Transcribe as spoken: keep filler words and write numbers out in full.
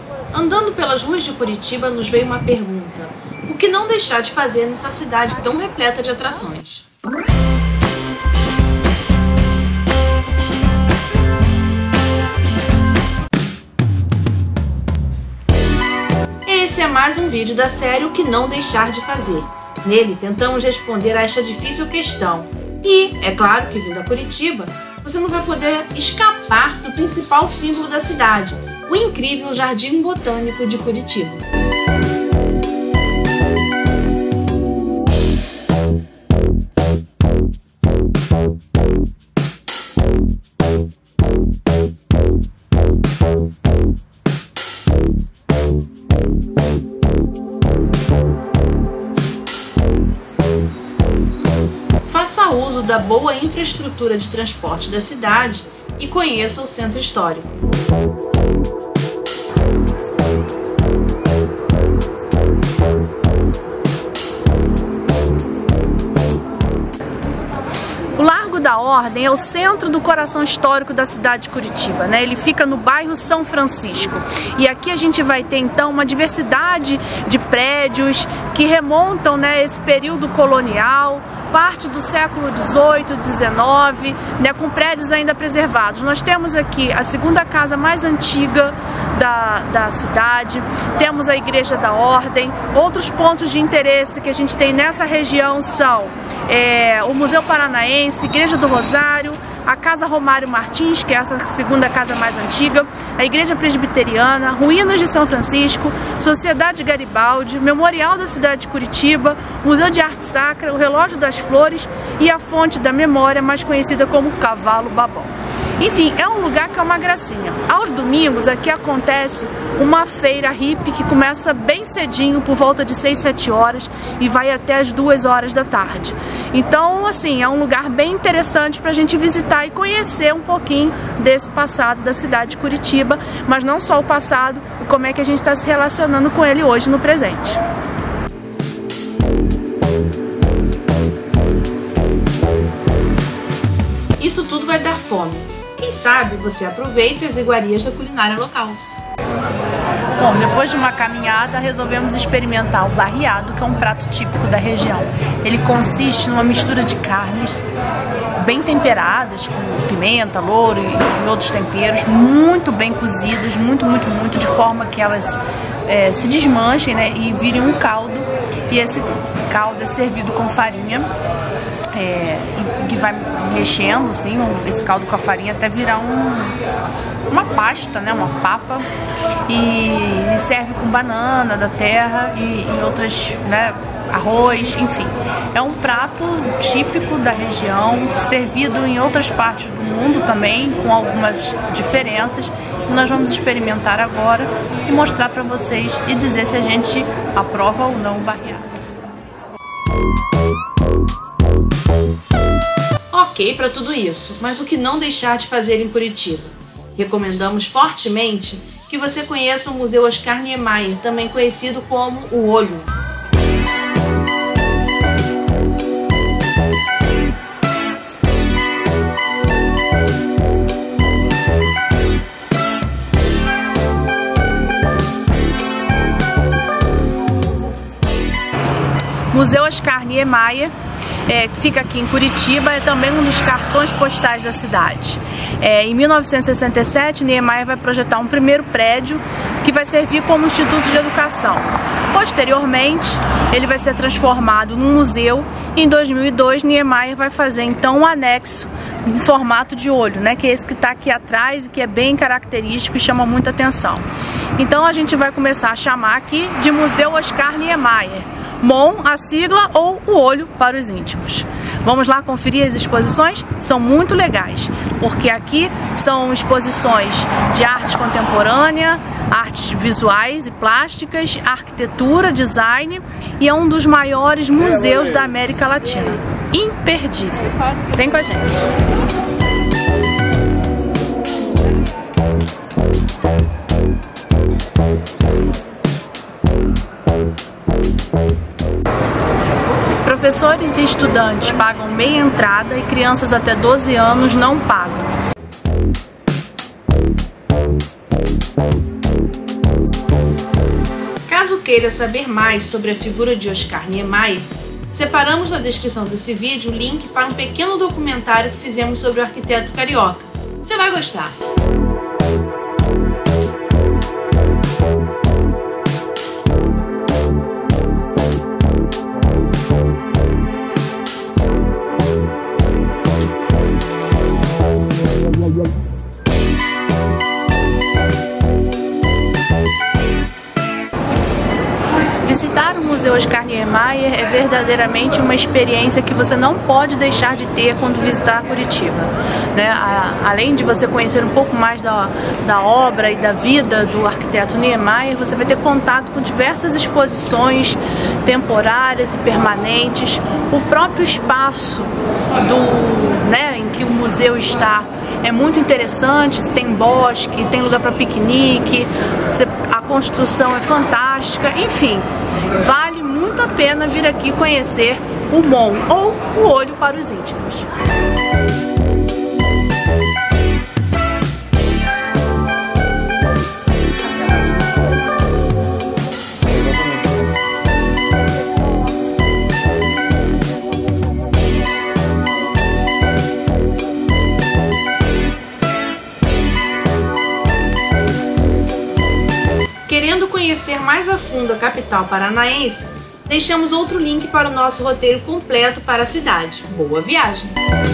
Andando pelas ruas de Curitiba nos veio uma pergunta: o que não deixar de fazer nessa cidade tão repleta de atrações? Esse é mais um vídeo da série O que não deixar de fazer. Nele tentamos responder a esta difícil questão. E, é claro que vindo a Curitiba, você não vai poder escapar do principal símbolo da cidade, o incrível Jardim Botânico de Curitiba. Faça uso da boa infraestrutura de transporte da cidade e conheça o centro histórico. O Largo da Ordem é o centro do coração histórico da cidade de Curitiba, né? Ele fica no bairro São Francisco. E aqui a gente vai ter então uma diversidade de prédios que remontam, né, esse período colonial, parte do século dezoito, dezenove, né, com prédios ainda preservados. Nós temos aqui a segunda casa mais antiga da, da cidade, temos a Igreja da Ordem. Outros pontos de interesse que a gente tem nessa região são é, o Museu Paranaense, Igreja do Rosário, a Casa Romário Martins, que é essa segunda casa mais antiga, a Igreja Presbiteriana, Ruínas de São Francisco, Sociedade Garibaldi, Memorial da cidade de Curitiba, Museu de Arte Sacra, o Relógio das Flores e a Fonte da Memória, mais conhecida como Cavalo Babão. Enfim, é um lugar que é uma gracinha. Aos domingos aqui acontece uma feira hippie que começa bem cedinho, por volta de seis, sete horas, e vai até as duas horas da tarde. Então, assim, é um lugar bem interessante para a gente visitar e conhecer um pouquinho desse passado da cidade de Curitiba, mas não só o passado, e como é que a gente está se relacionando com ele hoje no presente. Isso tudo vai dar fome. Quem sabe você aproveita as iguarias da culinária local. Bom, depois de uma caminhada, resolvemos experimentar o barreado, que é um prato típico da região. Ele consiste numa mistura de carnes bem temperadas, com pimenta, louro e outros temperos, muito bem cozidas, muito, muito, muito, de forma que elas é, se desmanchem, né, e virem um caldo. E esse caldo é servido com farinha, É, que vai mexendo assim, esse caldo com a farinha até virar um, uma pasta, né, uma papa, e, e serve com banana da terra e, e outras, né, arroz, enfim. É um prato típico da região, servido em outras partes do mundo também, com algumas diferenças, que nós vamos experimentar agora e mostrar para vocês e dizer se a gente aprova ou não o barreado. Ok para tudo isso, mas o que não deixar de fazer em Curitiba? Recomendamos fortemente que você conheça o Museu Oscar Niemeyer, também conhecido como o Olho. Museu Oscar Niemeyer, é, que fica aqui em Curitiba, é também um dos cartões postais da cidade. É, em mil novecentos e sessenta e sete, Niemeyer vai projetar um primeiro prédio que vai servir como instituto de educação. Posteriormente, ele vai ser transformado num museu e em dois mil e dois, Niemeyer vai fazer então um anexo em formato de olho, né, que é esse que está aqui atrás e que é bem característico e chama muita atenção. Então a gente vai começar a chamar aqui de Museu Oscar Niemeyer. M O N, a sigla, ou o olho para os íntimos. Vamos lá conferir as exposições? São muito legais, porque aqui são exposições de arte contemporânea, artes visuais e plásticas, arquitetura, design, e é um dos maiores museus da América Latina. Imperdível. Vem com a gente. Professores e estudantes pagam meia entrada e crianças até doze anos não pagam. queira saber mais sobre a figura de Oscar Niemeyer, separamos na descrição desse vídeo o link para um pequeno documentário que fizemos sobre o arquiteto carioca. Você vai gostar! Visitar o Museu Oscar Niemeyer é verdadeiramente uma experiência que você não pode deixar de ter quando visitar Curitiba, né? Além de você conhecer um pouco mais da, da obra e da vida do arquiteto Niemeyer, você vai ter contato com diversas exposições temporárias e permanentes. O próprio espaço do, né, em que o museu está é muito interessante, tem bosque, tem lugar para piquenique, a construção é fantástica, enfim, vale muito a pena vir aqui conhecer o M O M, ou o olho para os íntimos. Querendo conhecer mais a fundo a capital paranaense, deixamos outro link para o nosso roteiro completo para a cidade. Boa viagem!